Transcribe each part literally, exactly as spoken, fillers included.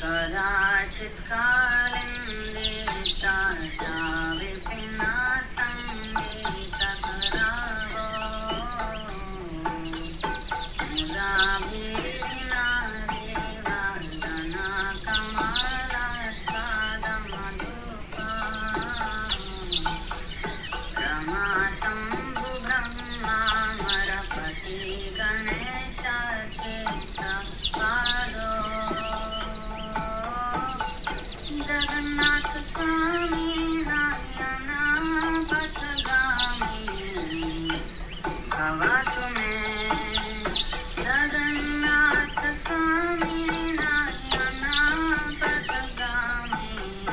कदाचित् कालिन्दे टाटा विपिना सङ्गीतकरावो मुदा भीरिना देवदना कमलास्वादमधुपा रमा शम्भु ब्रह्मामरपति गणेश चित्तपालो जगन्नाथ स्वामी नयना पथगामी भवतु मे जगन्नाथ स्वामी नयना पथगामी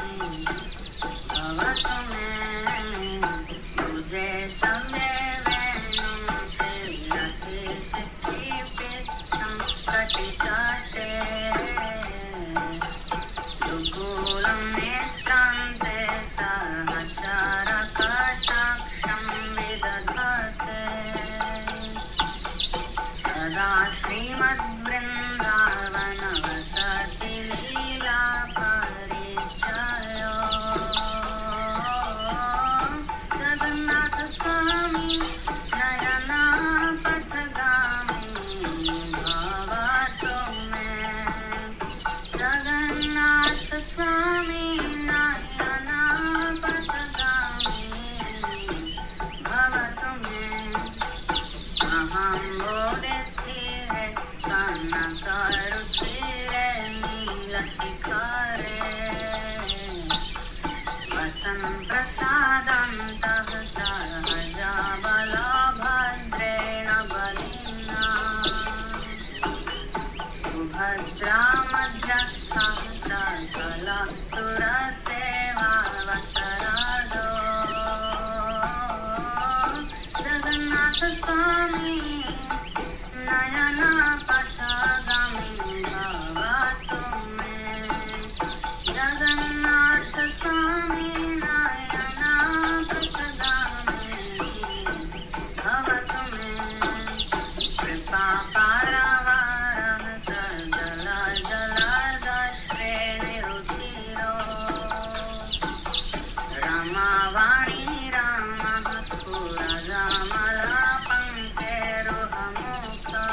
भवतु मे तुझे सवे वेणु शिरसि सिद्धि पिच्छं कटितटे दुकूलं नेत्रान्ते सहचर कटाक्षं विदधते सदा श्रीमद्वृन्दावन वसति लीला परिचयो जगन्नाथ स्वामी नयना पथगामी भवतु मे जगन्नाथ स्वामी नयना पथगामी भवतु मे अहं बोधिस्थिरे कनकरुचिरे नीलशिखरे वसन्प्रसादन्तः सहजा बलभद्रेण बलिना सुभद्रा मध्यस्थः सकल सुरसेवा वसरादो जगन्नाथ स्वामी नयना पथगामी भवतु मे जगन्नाथ स्वामी नयना पथगामी भवतु मे कृपा पारवारः सजल जलद श्रेणिरुचिरो रमावाणी रामः स्फुरजामलपङ्केरुहमुखा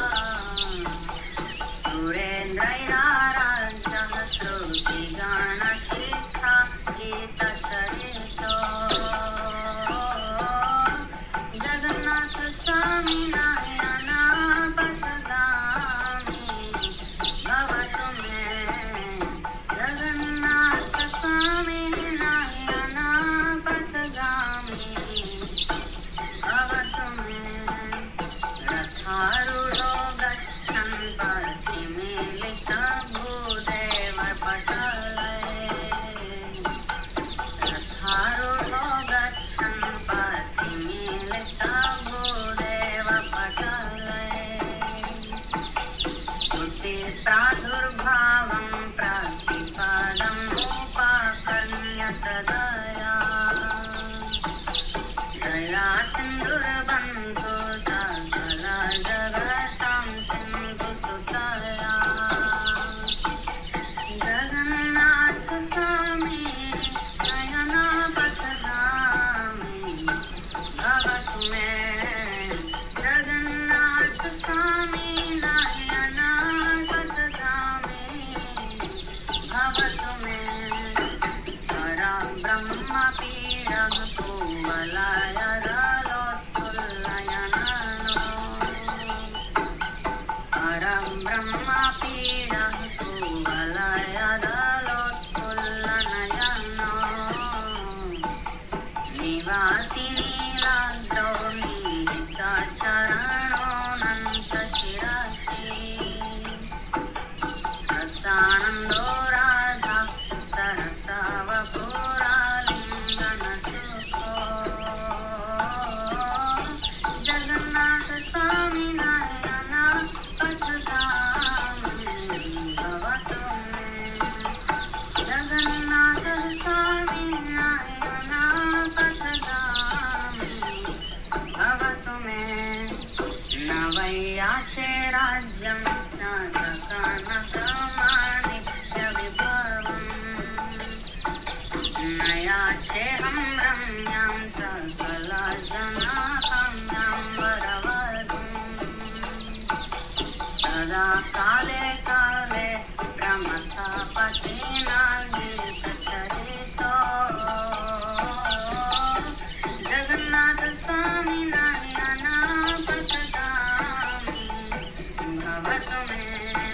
सुरेन्द्रैराराध्यः श्रुतिगणशिखा गीतचरितो जगन्नाथ स्वामी नयना पथगामी भवतु मे जगन्नाथ स्वामी नयना पथगामी भवतु मे रथारूढो गच्छन् पथिमीलितभूदेव पटले रथारूढो गच्छन् पथिमीलितभूदेव पटले स्तुति प्रादुर्भावं प्रतिपदं उपाकर्ण्य सदया दया सिन्धुर्बन्धु सकल जगतां सिन्धु सुतया जगन्नाथ स्वामी नयना पथगामी भवतु मे जगन्नाथ स्वामी नयना पथगामी भवतु मे परब्रह्मपीडः कुवलयदलोत्फुल्लयननो परब्रह्मपीडः कुवलयदलोत्फुल्लनयनो निवासि नीलाद्रौ निहितचरणोऽनन्तशिरसि रसानन्दो राधा सरसवपुरालिङ्गनसुखो जगन्नाथ स्वामी नयना पथगामी भवतु मे जगन्नाथ स्वामी नयना पथगामी भवतु मे न वै याचे राज्यं न जगन्नाथ माणिक्य सकल जनाकन्यां वरवधूं सदा काले काले प्रमथपतिना गीतचरितो जगन्नाथ स्वामी नयना पथगामी भवतु मे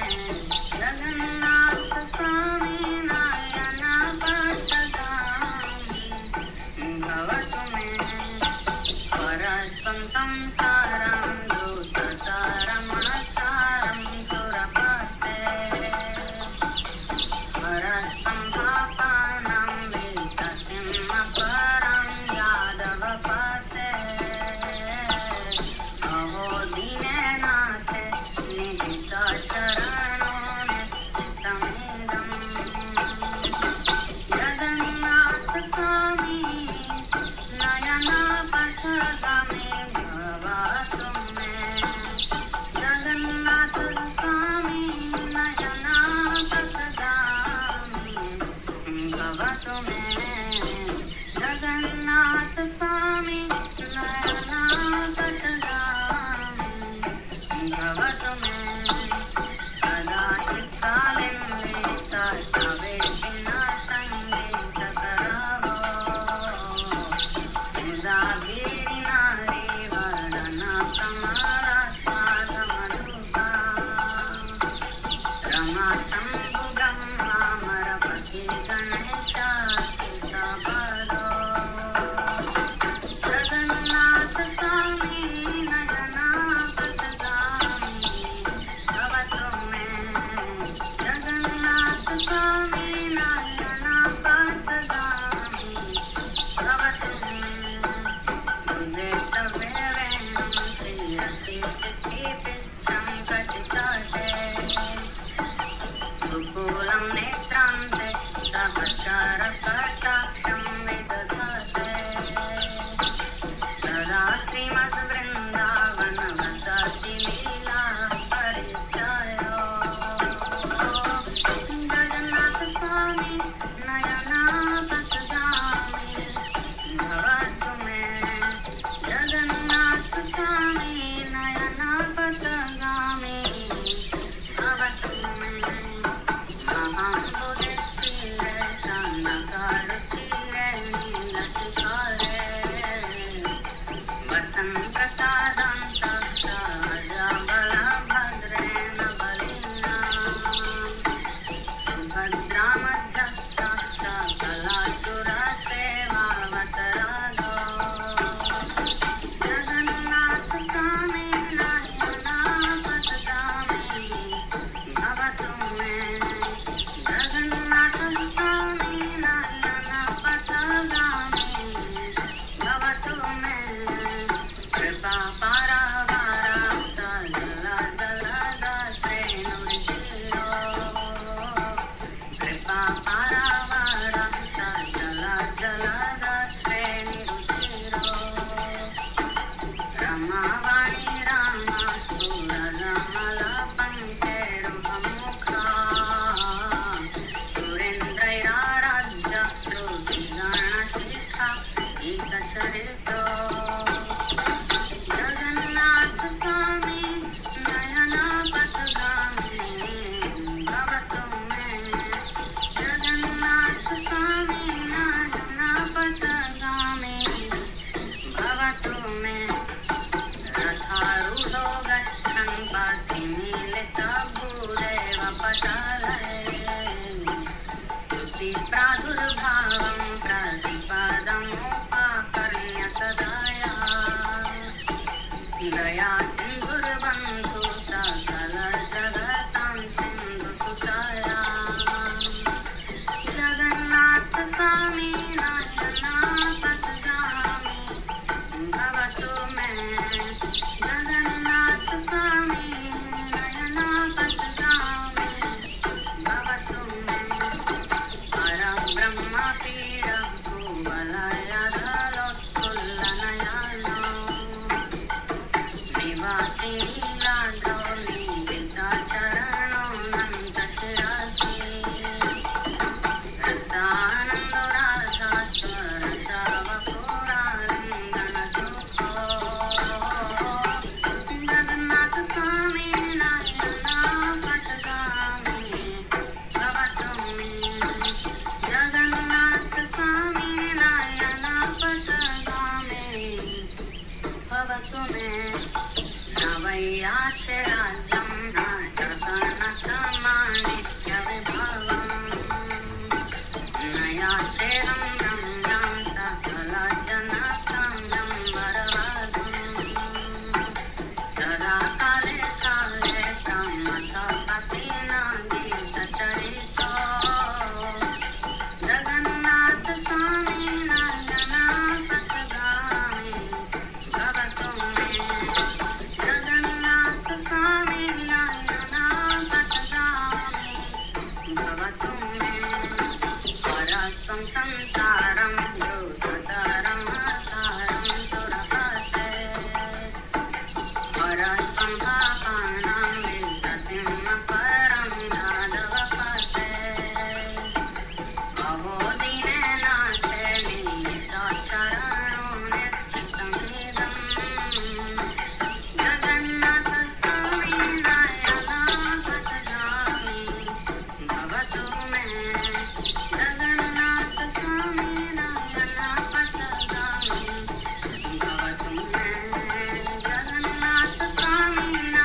जगन्नाथ स्वामी नयना पथगामी भवतु मे परत्वं संसारं द्रुततरमसारं सुरपते परत्वं पापानां विततिम् अपरं यादवपते अहो दीननाथे निहितचरणो निश्चितमिदम् जगन्नाथ स्वामी नयना पथगामी भवतु मे जगन्नाथ स्वामी नयना पथगामी भवतु मे जगन्नाथ स्वामी नयना पथगामी भवतु मे कदाचित् कालिन्दे तवेति न सङ्गीतकरवो मुदाभिरिनारी वदना कमलास्वादमधुका रमा शम्भु ब्रह्मामरपति गणेशाच्युतपदो जगन्नाथ स्वामी नयना पथगामी भवतु मे जगन्नाथ स्वामी नयना पथगामी भवतु मे तुझे सवे वेणुं शिरसि सिद्धिपिच्छं कटितटे दुकूलं नेत्रान्ते सहचरकटाक्षं विदधते सदा श्रीमद्वृन्दावनवसति लीला परिचयो जगन्नाथ स्वामी नयना पथगामी भवतु मे जगन्नाथ स्वामी नयना पथगामी भवतु मे महाम्बुधिस्थिरे कनकरुचिरे नीलशिखरे वसन्तप्रसादान्तः सहजबलभद्रेण बलिना सुभद्रामध्यस्थः सकलासुरसेवावसरादो जगन्नाथ स्वामी नयना पथगामी भवतु मे जगन्नाथ स्वामी नयना पथगामी भवतु मे कृपा पारावारा सजल जलदश्रेणुरुचिरो कृपा पारावारा सजल जलदश्रेणुरुचिरो रमावाणी रामा सुररमलपङ्केरुहमुखा सुरेन्द्रैराराध्य श्रुतिगणशिखा गीतचरितो जगन्नाथ स्वामी नयना पथगामी भवतु मे जगन्नाथ स्वामी नयना पथगामी भवतु मे रथारूढो गच्छन् पथिमीलितभूदेव पटलये स्तुतिप्रादुर्भावं प्रतिपदमुपाकर्ण्य सदया दया सिन्धुर्बन्धु सकल जगतां सिन्धुसुतया जगन्नाथ स्वामी नयना पथगामी भवतु मे जगन्नाथ स्वामी नयना पथगामी भवतु मे परब्रह्मपीडभुवलयदलोत्फुल्लनयनो भवतु मे नवैयाचे राज्यं न जगन्नाथमाणिक्यविभवम् न याचेऽहं रम्यं सकलजनकाङ्गं वरवधूम् सदा काले काले प्रमथपतिना गीतचरितो जगन्नाथ स्वामी नयनापथगामी भवतु मे जगन्नाथ स्वामी नयनापथगामी भवतु मे परत्वं संसारं द्रुततरं सारं सुरपते परत्वं पापानां विदतिं परं यादवपते अहो दीननाथे निहितचरणो निश्चितमिदम् जगन्नाथ स्वामी नयनापथगामी भवतु मे जगन्नाथ स्वामी नयनापथगामी भवतु मे जगन्नाथ स्वामी